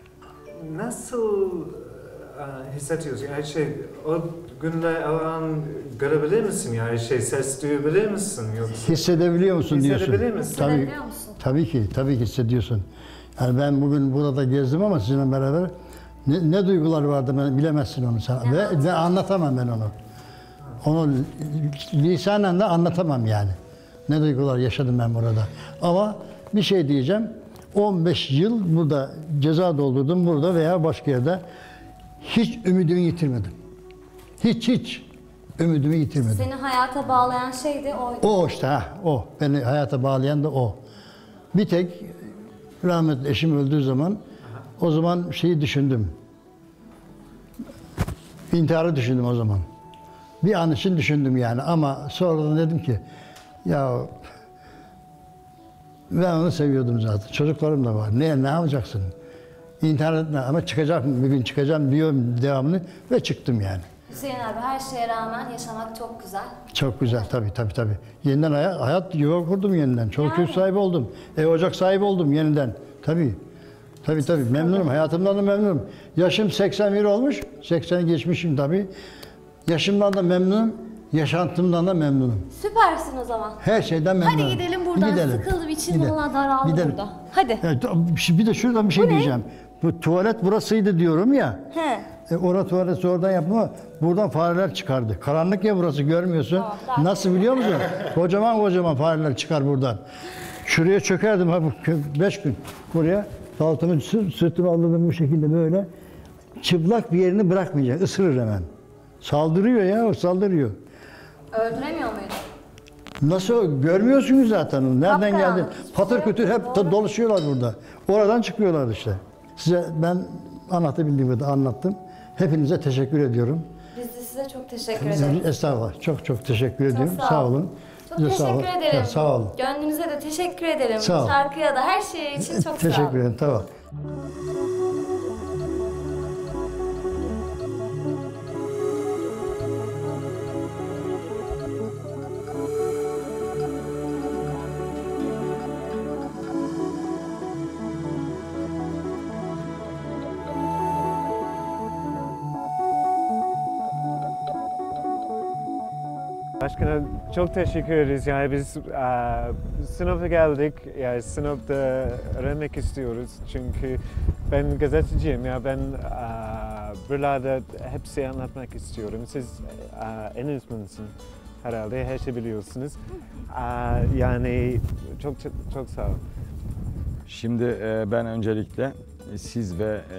Nasıl e, hissediyorsun? Yani şey, o günler, o an görebilir misin? Yani şey, ses duyabilir misin? Yoksa Hissedebiliyor musun diyorsun? Hissedebilir misin? Tabii. Hissedebiliyor musun? Tabii ki, tabii ki hissediyorsun. Yani ben bugün burada da gezdim ama sizinle beraber ne, ne duygular vardı ben bilemezsin onu sen. Ve, ve anlatamam ben onu. Onu lisanen de anlatamam yani. Ne duygular yaşadım ben burada. Ama bir şey diyeceğim. on beş yıl burada ceza doldurdum burada veya başka yerde. Hiç ümidimi yitirmedim. Hiç hiç. ümidimi yitirmedim. Seni hayata bağlayan şey de oydu. O işte ha, o. Beni hayata bağlayan da o. Bir tek rahmetli eşim öldüğü zaman o zaman şeyi düşündüm. İntiharı düşündüm o zaman. Bir an için düşündüm yani ama sonradan dedim ki ya ben onu seviyordum zaten. Çocuklarım da var. Ne ne yapacaksın? İntihar etme ama çıkacağım bir gün çıkacağım diyorum devamlı ve çıktım yani. Hüseyin abi her şeye rağmen yaşamak çok güzel. Çok güzel tabii tabii tabii. Yeniden hayat, hayat yuva kurdum yeniden. Çoluk Yani. çocuk sahibi oldum. Ev ocak sahibi oldum yeniden. Tabii. Tabii tabii memnunum. Hayatımdan da memnunum. Yaşım seksen bir olmuş. sekseni geçmişim tabii. Yaşımdan da memnunum. Yaşantımdan da memnunum. Süpersin o zaman. Her şeyden memnunum. Hadi gidelim buradan. Gidelim. Sıkıldım içim Gidelim. valla daraldı Gidelim. burada. Hadi. Evet, bir de şuradan bir şey diyeceğim. Bu tuvalet burasıydı diyorum ya. He. E, orada tuvaleti oradan yapma. Buradan fareler çıkardı. Karanlık ya burası görmüyorsun. Tamam, Nasıl biliyor musun? Kocaman kocaman fareler çıkar buradan. Şuraya çökerdim ha bu kö- beş gün. Buraya paltomu sı- sırtıma alırdım bu şekilde böyle. Çıplak bir yerini bırakmayacak. Isırır hemen. Saldırıyor ya o saldırıyor. Öldüremiyor muydu? Nasıl görmüyorsunuz zaten onu. Nereden Kapkaranlık, geldi? hiçbir Patır şey kütür yok. hep Doğru. da dolaşıyorlar burada. Oradan çıkıyorlar işte. Size ben anlatabildiğim kadar anlattım. Hepinize teşekkür ediyorum. Biz de size çok teşekkür ederiz. Estağfurullah. Çok çok teşekkür ediyorum. sağ Sağ olun. olun. Çok Size sağ teşekkür olun. ederim. Çok sağ olun. Gönlünüze de teşekkür ederim. Sağ ol. Şarkıya da her şey için çok sağ olun. Teşekkür ederim. Tamam. Başkanım çok teşekkür ederiz. Yani biz eee sınıfa geldik. Yani sınıfta öğrenmek istiyoruz. Çünkü ben gazeteciyim. Ya ben eee buralarda hepsi anlatmak istiyorum. Siz eee en uzmanısınız herhalde. Her şey biliyorsunuz. Eee, yani çok çok, çok sağ olun. Şimdi e, ben öncelikle siz ve e,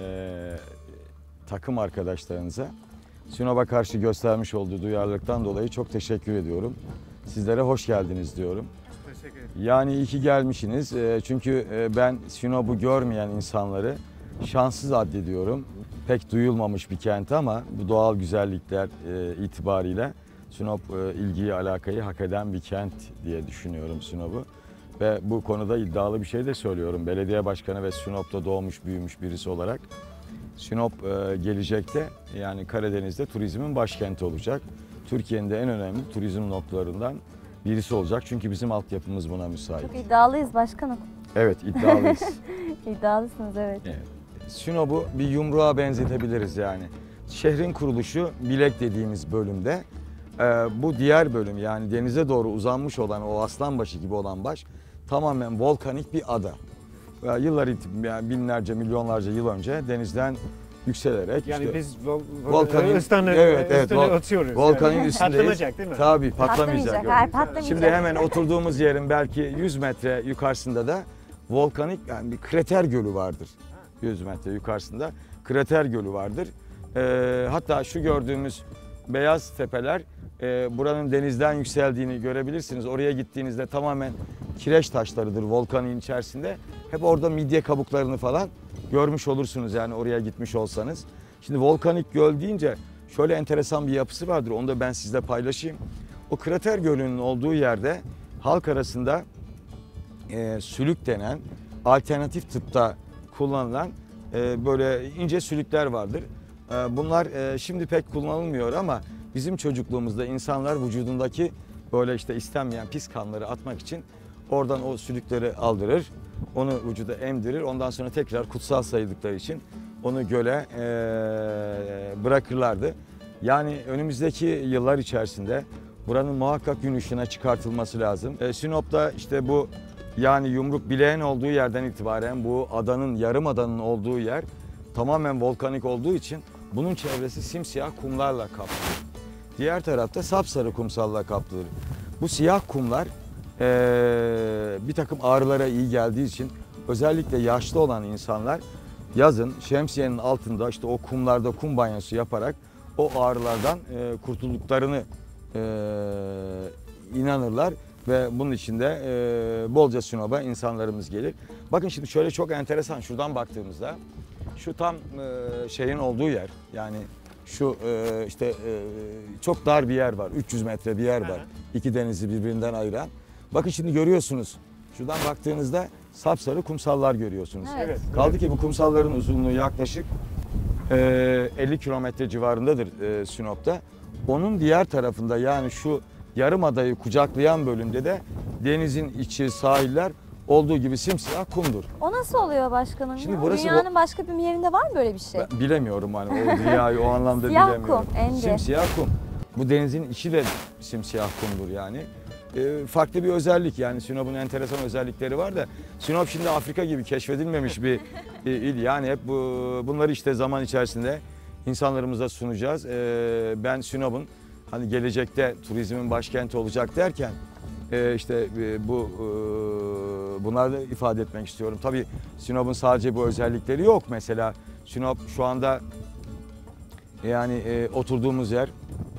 takım arkadaşlarınıza Sinop'a karşı göstermiş olduğu duyarlılıktan dolayı çok teşekkür ediyorum. Sizlere hoş geldiniz diyorum. Teşekkür ederim. Yani iyi ki gelmişsiniz. E, çünkü e, ben Sinop'u görmeyen insanları şanssız addediyorum. Pek duyulmamış bir kent ama bu doğal güzellikler e, itibariyle Sinop e, ilgiyi, alakayı hak eden bir kent diye düşünüyorum Sinop'u. Ve bu konuda iddialı bir şey de söylüyorum. Belediye başkanı ve Sinop'ta doğmuş büyümüş birisi olarak Sinop e, gelecekte yani Karadeniz'de turizmin başkenti olacak. Türkiye'nin de en önemli turizm noktalarından birisi olacak. Çünkü bizim altyapımız buna müsait. Çok iddialıyız başkanım. Evet, iddialıyız. İddialısınız evet. Evet. Sinop'u bir yumruğa benzetebiliriz yani. Şehrin kuruluşu Bilek dediğimiz bölümde. e, bu diğer bölüm yani denize doğru uzanmış olan o aslanbaşı gibi olan baş tamamen volkanik bir ada. Ve yıllar itibariyle yani binlerce, milyonlarca yıl önce denizden yükselerek Yani işte biz vol, vol, volkanın üstüne, evet evet üstüne vol- atıyoruz. volkanın yani. üstündeyiz. Patlamayacak değil mi? Tabii patlamayacak. Patlamayacak. Hayır patlamayacak. Şimdi hemen oturduğumuz yerin belki yüz metre yukarısında da volkanik yani bir krater gölü vardır. yüz metre yukarısında krater gölü vardır. Ee, hatta şu gördüğümüz beyaz tepeler e, buranın denizden yükseldiğini görebilirsiniz. Oraya gittiğinizde tamamen kireç taşlarıdır volkanın içerisinde. Hep orada midye kabuklarını falan görmüş olursunuz yani oraya gitmiş olsanız. Şimdi volkanik göl deyince şöyle enteresan bir yapısı vardır. Onu da ben sizle paylaşayım. O krater gölünün olduğu yerde halk arasında e, sülük denen alternatif tıpta kullanılan e, böyle ince sülükler vardır. E, bunlar e, şimdi pek kullanılmıyor ama bizim çocukluğumuzda insanlar vücudundaki böyle işte istenmeyen pis kanları atmak için oradan o sülükleri aldırır. Onu vücuda emdirir. Ondan sonra tekrar kutsal sayıldıkları için onu göle e, bırakırlardı. Yani önümüzdeki yıllar içerisinde buranın muhakkak gün ışığına çıkartılması lazım. E, Sinop'ta işte bu yani yumruk bileğin olduğu yerden itibaren bu adanın, yarım adanın olduğu yer tamamen volkanik olduğu için bunun çevresi simsiyah kumlarla kaplıdır. Diğer tarafta sapsarı kumsalla kaplıdır. Bu siyah kumlar e, bir takım ağrılara iyi geldiği için özellikle yaşlı olan insanlar yazın şemsiyenin altında işte o kumlarda kum banyosu yaparak o ağrılardan e, kurtulduklarını e, inanırlar ve bunun için de e, bolca Sinop'a insanlarımız gelir. Bakın şimdi şöyle çok enteresan, şuradan baktığımızda şu tam e, şeyin olduğu yer, yani şu e, işte e, çok dar bir yer var, üç yüz metre bir yer var, iki denizi birbirinden ayıran. Bakın şimdi görüyorsunuz, şuradan baktığınızda sapsarı kumsallar görüyorsunuz. Evet. Kaldı ki bu kumsalların uzunluğu yaklaşık e, elli kilometre civarındadır e, Sinop'ta. Onun diğer tarafında, yani şu yarımadayı kucaklayan bölümde de denizin içi, sahiller olduğu gibi simsiyah kumdur. O nasıl oluyor başkanım? Şimdi ya? burası Dünyanın başka bir yerinde var mı böyle bir şey? Ben bilemiyorum hani o dünyayı o anlamda Siyah bilemiyorum. kum, ence. Simsiyah kum. Bu denizin içi de simsiyah kumdur yani. E, farklı bir özellik, yani Sinop'un enteresan özellikleri var da Sinop şimdi Afrika gibi keşfedilmemiş bir e, il, yani hep bu bunları işte zaman içerisinde insanlarımıza sunacağız. E, ben Sinop'un hani gelecekte turizmin başkenti olacak derken e, işte e, bu e, bunları da ifade etmek istiyorum. Tabii Sinop'un sadece bu özellikleri yok. Mesela Sinop şu anda yani e, oturduğumuz yer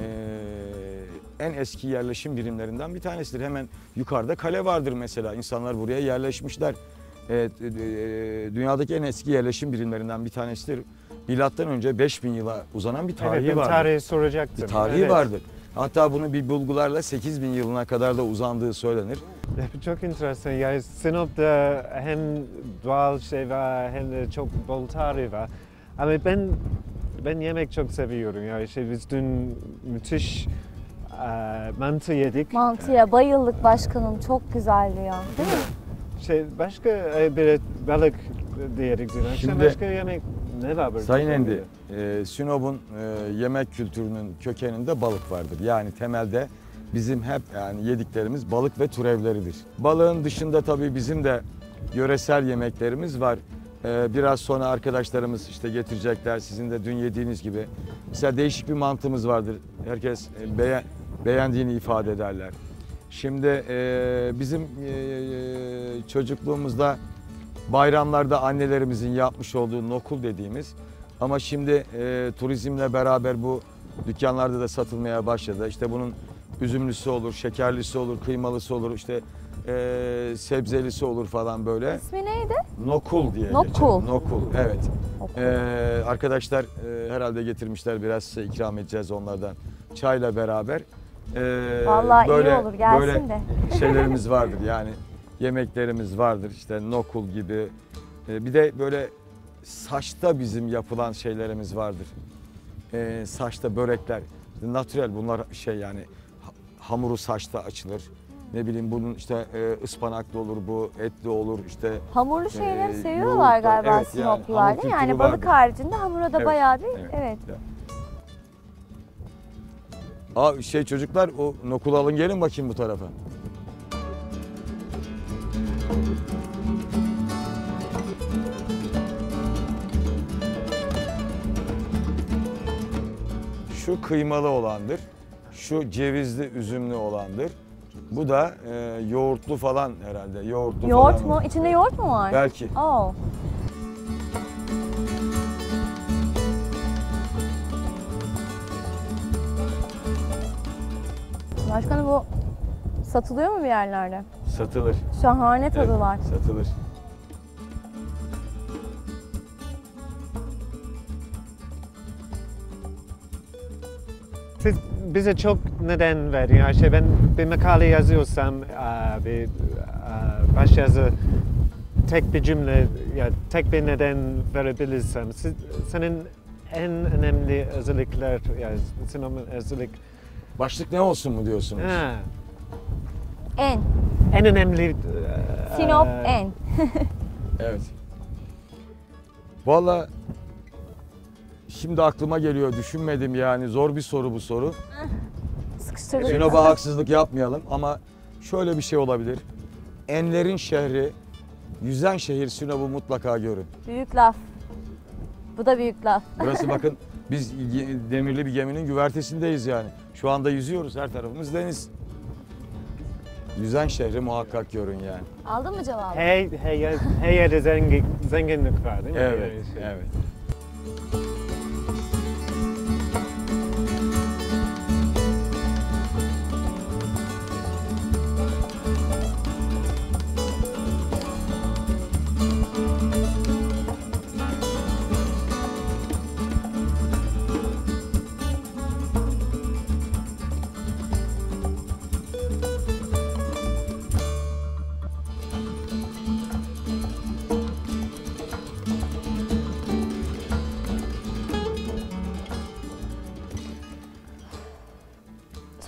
e, en eski yerleşim birimlerinden bir tanesidir. Hemen yukarıda kale vardır mesela. İnsanlar buraya yerleşmişler. E, e, dünyadaki en eski yerleşim birimlerinden bir tanesidir. Milattan önce beş bin yıla uzanan bir tarihi Evet, ben vardır. tarihi soracaktım. Bir tarihi Evet. vardır. Hatta bunu bir bulgularla sekiz bin yılına kadar da uzandığı söylenir. Çok enteresan. Yani Sinop'ta hem doğal şey var hem de çok bol tarih var. Ama ben ben yemek çok seviyorum. Yani şey biz dün müthiş e, mantı yedik. Mantıya bayıldık başkanım. Çok güzeldi ya. Değil mi? Şey başka e, bir balık diyedik dün akşam. Şimdi- Başka yemek ne var burada? Sayın Endi, e, Sinop'un e, yemek kültürünün kökeninde balık vardır. Yani temelde bizim hep yani yediklerimiz balık ve türevleridir. Balığın dışında tabii bizim de yöresel yemeklerimiz var. E, biraz sonra arkadaşlarımız işte getirecekler, sizin de dün yediğiniz gibi. Mesela değişik bir mantımız vardır. Herkes e, beğen, beğendiğini ifade ederler. Şimdi e, bizim e, çocukluğumuzda bayramlarda annelerimizin yapmış olduğu nokul dediğimiz, ama şimdi e, turizmle beraber bu dükkanlarda da satılmaya başladı. İşte bunun üzümlüsü olur, şekerlisi olur, kıymalısı olur, işte e, sebzelisi olur falan böyle. İsmi neydi? Nokul diye Nokul. geçer. Nokul, evet. Nokul. E, arkadaşlar e, herhalde getirmişler, biraz size ikram edeceğiz onlardan. Çayla beraber. E, Vallahi iyi böyle, olur, gelsin böyle de. şeylerimiz vardır yani. Yemeklerimiz vardır, işte nokul gibi. E, bir de böyle saçta bizim yapılan şeylerimiz vardır. E, saçta börekler, natürel bunlar şey yani ha- hamuru saçta açılır. Ne bileyim bunun işte e, ıspanaklı olur, bu etli olur işte. Hamurlu şeyleri Ee, seviyorlar yoğurtlar, galiba evet, yani Sinoplular hamur değil mi? Yani kültürü balık vardır. haricinde hamura da Evet, bayağı bir evet. evet. Aa, şey çocuklar, o nokul alın gelin bakayım bu tarafa. Şu kıymalı olandır. Şu cevizli üzümlü olandır. Bu da e, yoğurtlu falan herhalde. Yoğurtlu Yoğurt falan. mu? İçinde yoğurt mu var? Belki. Oo. Başkanım bu satılıyor mu bir yerlerde? Satılır. Şahane tadı Evet, var. Satılır. Siz bize çok neden verin. Yani şey ben bir makale yazıyorsam eee, bir eee, başyazı tek bir cümle ya tek bir neden verebilirsem siz, senin en önemli özellikler yani Sinop'un özellik Başlık ne olsun mu diyorsunuz? ha, En. en önemli eee, Sinop eee, en. Evet. Valla şimdi aklıma geliyor, düşünmedim yani, zor bir soru bu soru. Sıkıştırdık. Sinop'a haksızlık yapmayalım ama şöyle bir şey olabilir. Enlerin şehri, yüzen şehir Sinop'u mutlaka görün. Büyük laf. Bu da büyük laf. Burası bakın, biz ge- demirli bir geminin güvertesindeyiz yani. Şu anda yüzüyoruz, her tarafımız deniz. Yüzen şehri muhakkak görün yani. Aldın mı cevabı? Her, her, yer- her yerde zengin, zenginlik var değil mi? Evet, Yani şey- evet.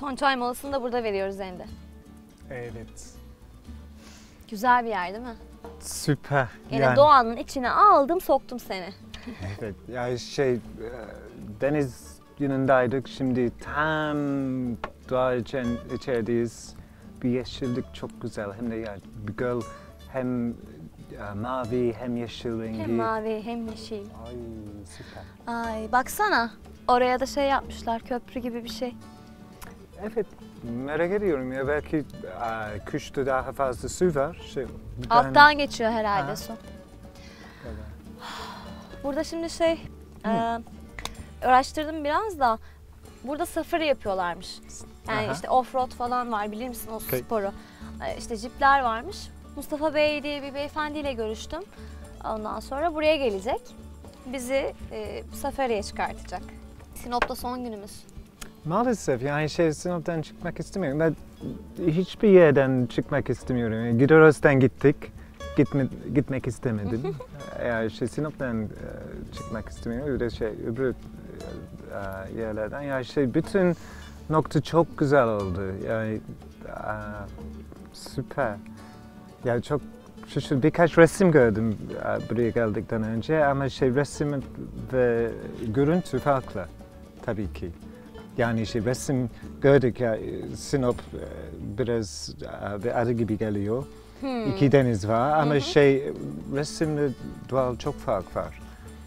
Son çay molasını da burada veriyoruz hem de. Evet. Güzel bir yer değil mi? Süper. Yine doğanın içine aldım, soktum seni. Evet. Ya şey, e, deniz yanındaydık. Şimdi tam doğa için, içerideyiz. Bir yeşillik çok güzel. Hem de ya bir göl hem e, mavi hem yeşil rengi. Hem mavi hem yeşil. Ay süper. Ay baksana. Oraya da şey yapmışlar, köprü gibi bir şey. Evet. Merak ediyorum ya belki e, kışta daha fazla su var. Şey, ben- Alttan geçiyor herhalde Ha. su. Evet. Burada şimdi şey, e, araştırdım biraz da burada safari yapıyorlarmış. Yani Aha. işte offroad falan var, bilir misin o Okay. sporu? E, işte jipler varmış. Mustafa Bey diye bir beyefendiyle görüştüm. Ondan sonra buraya gelecek. Bizi e, safariye çıkartacak. Sinop'ta son günümüz. Maalesef yani şey sınıftan çıkmak istemiyorum. Ben hiçbir yerden çıkmak istemiyorum. Yani Gideros'tan gittik. Gitme, gitmek istemedim. Yani şey sınıftan e, çıkmak istemiyorum. Bir de şey öbür e, yerlerden. Yani şey bütün nokta çok güzel oldu. Yani e, süper. Yani çok şaşırdım. Birkaç resim gördüm e, buraya geldikten önce ama şey resim ve görüntü farklı tabii ki. Yani şey resim gördük ya Sinop e, biraz e, bir adı gibi geliyor. Hmm. İki deniz var ama şey resimle doğal çok fark var.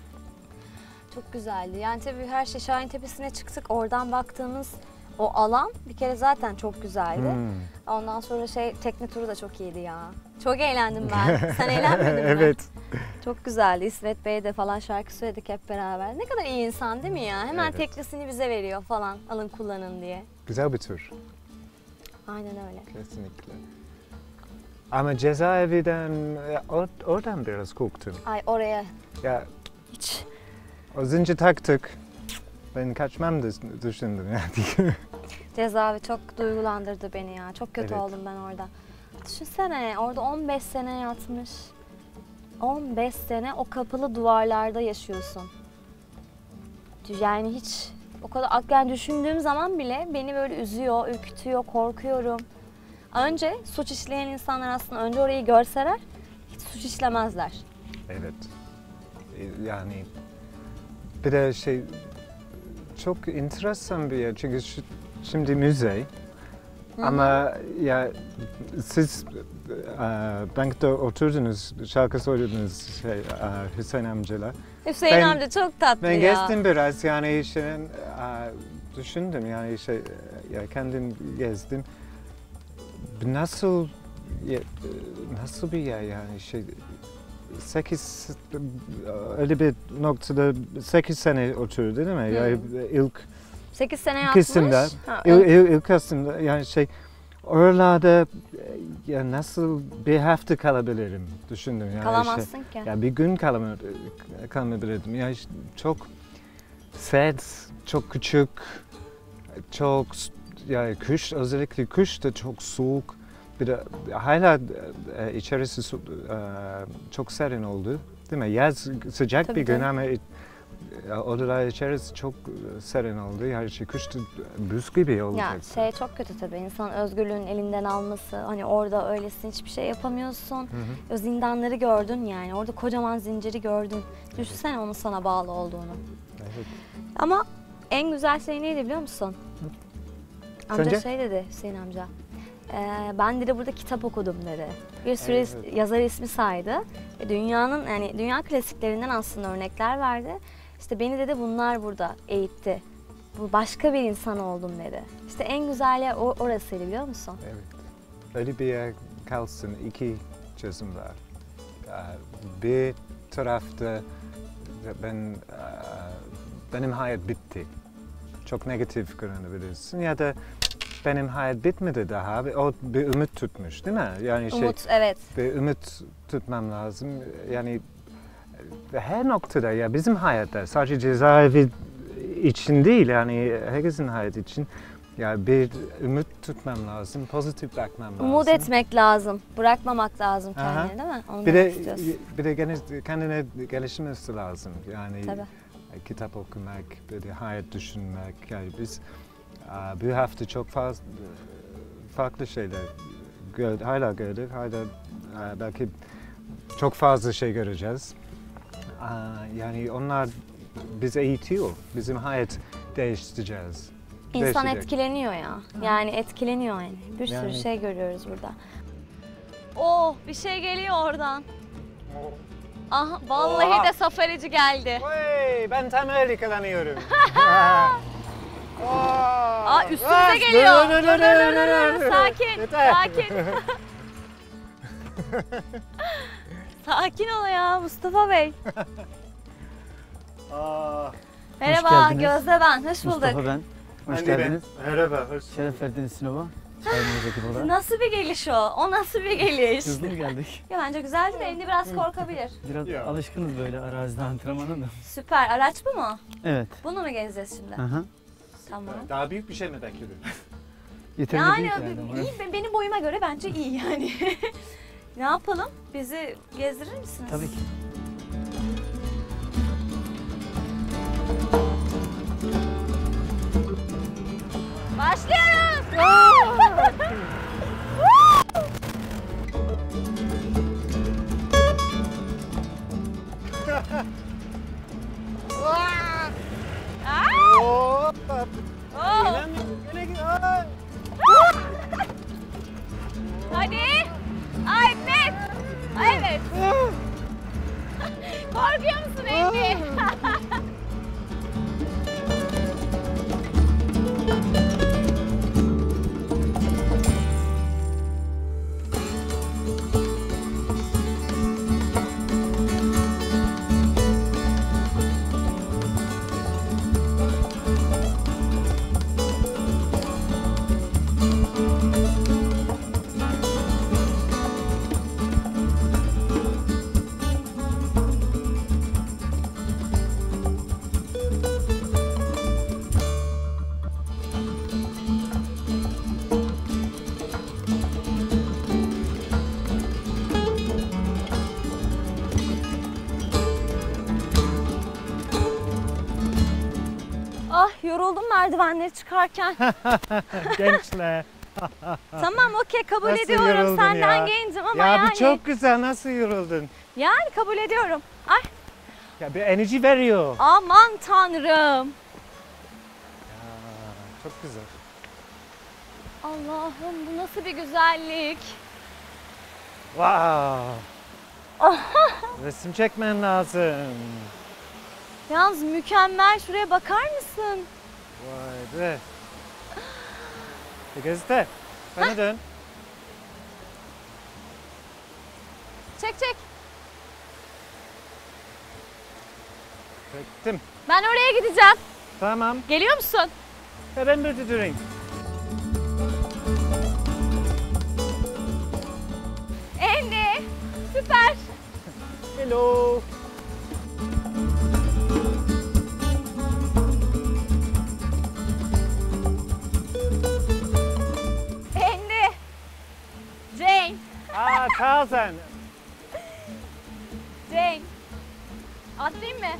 Çok güzeldi. Yani tabii her şey Şahin Tepesi'ne çıktık. Oradan baktığımız o alan bir kere zaten çok güzeldi. Hmm. Ondan sonra şey tekne turu da çok iyiydi ya. Çok eğlendim ben. Sen eğlenmedin mi? Evet. Çok güzeldi. İsmet Bey'de falan şarkı söyledik hep beraber. Ne kadar iyi insan değil mi ya? Hemen Evet. teknesini bize veriyor falan. Alın kullanın diye. Güzel bir tur. Aynen öyle. Kesinlikle. Ama cezaevinden e, or- oradan biraz korktum. Ay oraya Ya hiç. o zincir taktık. Ben kaçmam da düşündüm yani. Cezaevi çok duygulandırdı beni ya. Çok kötü Evet. oldum ben orada. Düşünsene orada on beş sene yatmış. on beş sene o kapalı duvarlarda yaşıyorsun. Yani hiç o kadar yani düşündüğüm zaman bile beni böyle üzüyor, ürkütüyor, korkuyorum. Önce suç işleyen insanlar aslında önce orayı görseler hiç suç işlemezler. Evet. E, Yani bir de şey çok enteresan bir yer çünkü şu- şimdi müze ama ya siz e, bankta oturdunuz şarkı söylediniz şey, e, Hüseyin amcayla. Hüseyin Ben- amca çok tatlı Ben ya. gezdim biraz yani şey, e, düşündüm yani şey ya kendim gezdim. Nasıl ya, nasıl bir yer yani şey sekiz öyle bir noktada sekiz sene oturdu değil mi? Yani ilk sekiz sene yatmış. kısımda Ha, il, il, ilk kısımda yani şey oralarda ya nasıl bir hafta kalabilirim düşündüm yani kalamazsın ki. şey, ya bir gün kalam kalabilirdim yani çok sert, çok küçük, çok yani kış özellikle kışta çok soğuk. Bir de hala e, içerisi su, e, çok serin oldu, değil mi? Yaz sıcak Tabii, bir gün tabii. ama e, odalar içerisi çok serin oldu. Yani şey, kışta buz gibi olacak. Ya şey çok kötü tabii insan özgürlüğün elinden alması. Hani orada öylesin hiçbir şey yapamıyorsun. Hı hı. O zindanları gördün yani. Orada kocaman zinciri gördün. Düşünsene onun sana bağlı olduğunu. Evet. Ama en güzel şey neydi biliyor musun? Amca Sence? şey dedi Hüseyin amca. "Ee, ben dedi burada kitap okudum dedi. Bir sürü Evet. is- yazar ismi saydı. E, dünyanın yani dünya klasiklerinden aslında örnekler verdi. İşte beni dedi bunlar burada eğitti. Bu başka bir insan oldum dedi. İşte en güzel yer o- orasıydı biliyor musun? Evet. Öyle bir yer kalsın. İki çözüm var. Ee, Bir tarafta ben e, benim hayat bitti. Çok negatif görünebilirsin ya da benim hayat bitmedi daha. O bir ümit tutmuş değil mi? Yani şey Umut evet. bir ümit tutmam lazım. Yani e, her noktada ya bizim hayatta sadece cezaevi için değil yani herkesin hayatı için ya bir ümit tutmam lazım, pozitif bakmam lazım. Umut etmek lazım. Bırakmamak lazım Aha. kendini değil mi? Onu Bir demek de istiyorsun. bir de gene kendine gelişmesi lazım. Yani Tabii. kitap okumak, bir de hayat düşünmek. Yani biz Aa, bu hafta çok fazla farklı şeyler gör, hala gördük. Hala aa, belki çok fazla şey göreceğiz. Aa, yani onlar bizi eğitiyor. Bizim hayat değiştireceğiz. İnsan Değişecek. etkileniyor ya. Yani etkileniyor yani. Bir sürü Yani- şey görüyoruz burada. Oh, bir şey geliyor oradan. Aha, vallahi Oha. de safarici geldi. Hey, ben tam öyle kullanıyorum. Aa, üstümüze geliyor. Dur, dur, dur, dur, dur. Sakin, Yeter. sakin. Sakin ol ya Mustafa Bey. Aa, Merhaba, geldiniz. Gözde ben. Hoş bulduk. Mustafa ben. Hoş ben de geldiniz. ben. Merhaba, hoş Şeref verdiniz Sinop'a. Sayımız ekip olarak. Nasıl bir geliş o? O nasıl bir geliş? Hızlı mı geldik? Ya bence güzeldi de elinde biraz korkabilir. Biraz Ya. alışkınız böyle arazide antrenmana da. Süper. Araç bu mu? Evet. Bunu mu gezeceğiz şimdi? Aha. Tamam. Daha büyük bir şey mi bekliyorsun? Yeterince Yani büyük yani. ama. iyi, be- benim boyuma göre bence iyi yani. Ne yapalım? Bizi gezdirir misiniz? Tabii ki. Başlıyoruz. Oo, Oh, inanmıyorum. Yine gi- Aa! hadi. Ay evet. Ay evet. Korkuyor musun Emre? Ah yoruldum merdivenleri çıkarken. Gençler. Tamam okey kabul Nasıl ediyorum yoruldun senden ya? gencim ama Ya yani. bu çok güzel. Nasıl yoruldun? Yani kabul ediyorum. Ay Ya bir enerji veriyor. aman tanrım. Ya, çok güzel. Allah'ım bu nasıl bir güzellik. Wow. Resim çekmen lazım. Yalnız mükemmel. Şuraya bakar mısın? Vay be. Bir gözde. Bana dön. Çek çek. Çektim. Ben oraya gideceğim. Tamam. Geliyor musun? Ve ben burada durayım. Andy. Süper. Hello. Andy. Jane. Aa, Tarzan. Jane. Atlayayım mı?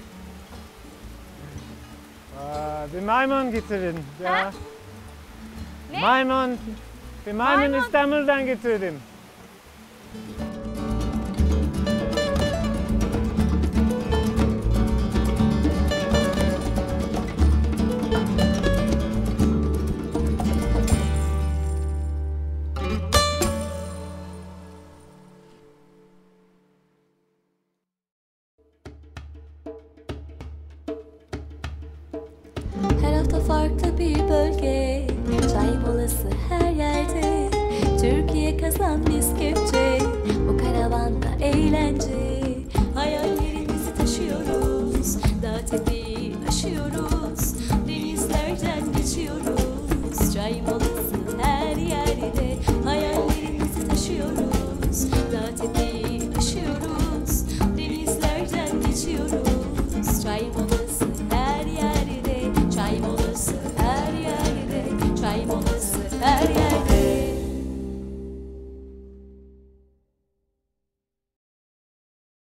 Aa, bir maymun getirin. Ya. Ha? Ne? Maymun. Bir maymun, Maymun. İstanbul'dan getirdim. Her hafta farklı bir bölge, çay molası her yerde. Türkiye kazan biz kepçe.